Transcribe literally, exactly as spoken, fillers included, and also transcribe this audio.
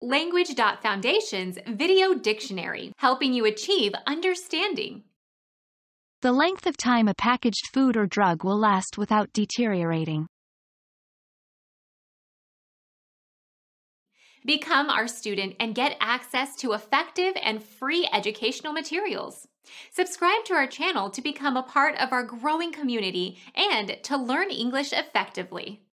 Language.Foundation's Video Dictionary, helping you achieve understanding. The length of time a packaged food or drug will last without deteriorating. Become our student and get access to effective and free educational materials. Subscribe to our channel to become a part of our growing community and to learn English effectively.